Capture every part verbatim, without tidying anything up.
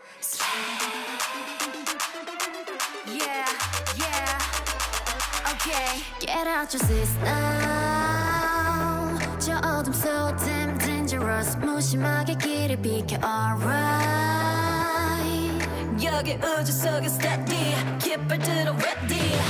Yeah, yeah, okay. Get out your seats now. 저 어둠 so damn dangerous. 무심하게 길을 비켜, alright. 여기 우주 속에 steady. 깃발 들어 ready.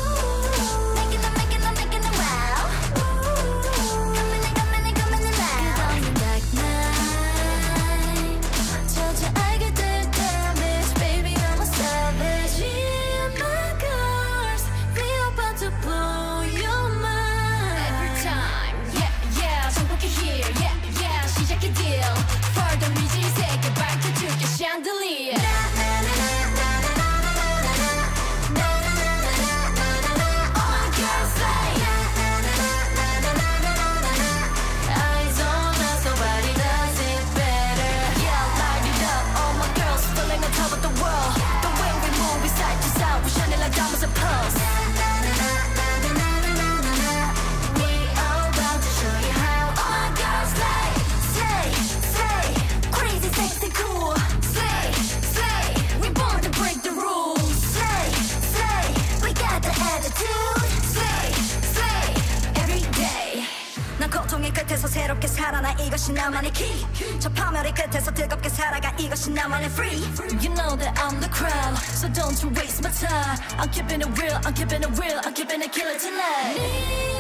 고통의 끝에서 새롭게 살아나 이것이 나만의 key. 저 파멸의 끝에서 뜨겁게 살아가 이것이 나만의 free. You know that I'm the crowd, so don't you waste my time. I'm keeping it real, I'm keeping it real, I'm keeping it killer tonight.